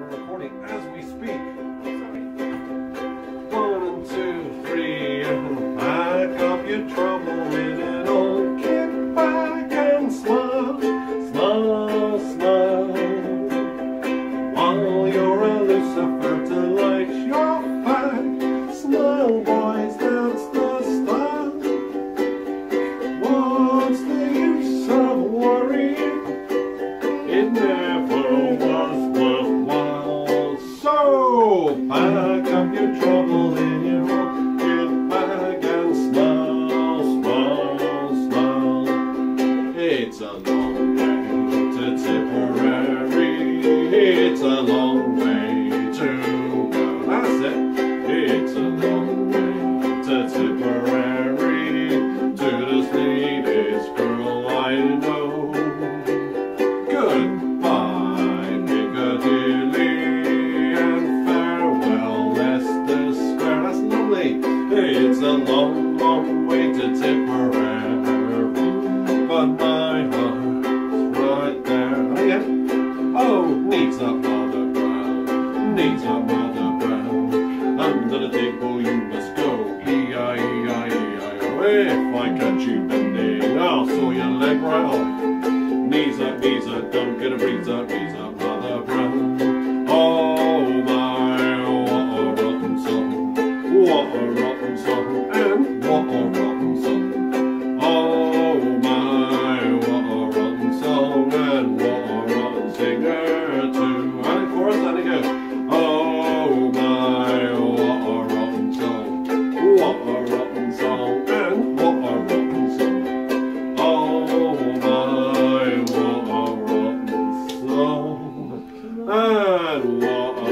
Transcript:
We're recording as we speak. 1, 2, 3, and pack up your trouble in an old kit bag and smile, smile, smile. While you're a Lucifer to light your fire, smile, boys, that's the style. What's the use of worrying? It never was worthwhile. So pack up your trouble in your old kit bag and smile, smile, smile. It's a long way to Tipperary. It's a long way to go. That's it. It's a long way to Tipperary, to the sweetest girl I know. Goodbye, Piccadilly, and farewell, Leicester Square. That's lovely. It's a long, long way to Tipperary, but my heart's right there. Oh, yeah. Oh, knees up, Mother Brown, knees up, Mother Brown. Under the table you must go. E-I-E-I-E-I-O. If I catch you bending, I'll saw your leg right off. Knees up, don't get a breeze up, Mother Brown. Oh my, what a rotten song, what a rotten song, and what a rotten song. Oh my, what a rotten song, and what a rotten singer too. And in chorus, and it goes. Oh my, what a rotten song, what a rotten song, and what a rotten song. Oh my, what a rotten song, and what